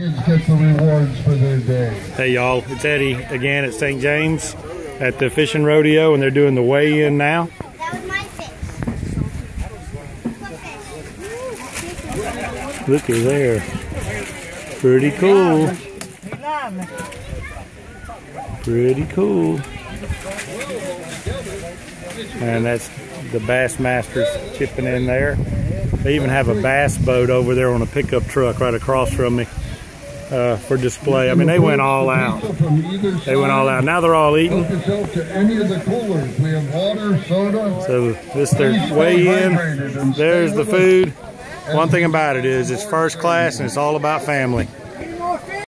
Kids get the rewards for their day. Hey y'all, it's Eddie again at St. James at the fishing rodeo, and they're doing the weigh-in now. That was my fish. Look at there. Pretty cool. Pretty cool. And that's the Bassmasters chipping in there. They even have a bass boat over there on a pickup truck right across from me for display. I mean, they went all out. They went all out. Now they're all eating. So this their weigh-in. There's the food. One thing about it is it's first class and it's all about family.